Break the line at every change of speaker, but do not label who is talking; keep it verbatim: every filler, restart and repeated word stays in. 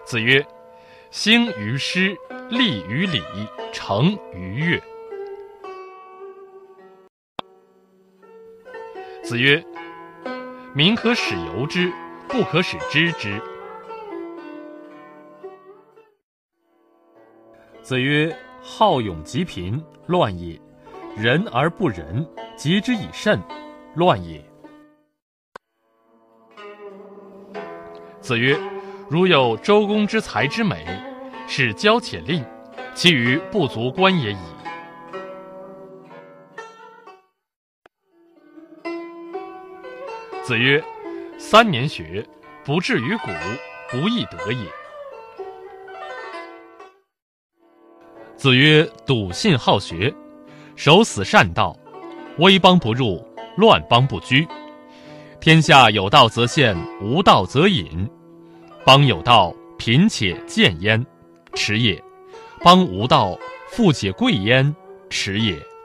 子曰：兴于诗，立于礼，成于乐。子曰：民可使由之，不可使知之。
子曰：好勇及贫，乱也；仁而不仁，及之以慎，乱也。
子曰：如有周公之才之美，是骄且吝，其余不足观也已。子曰：三年学，不至于古，不亦得也。
子曰：笃信好学，守死善道，威邦不入，乱邦不居。天下有道则现，无道则隐。邦有道，贫且贱焉，耻也；邦无道，富且贵焉，耻也。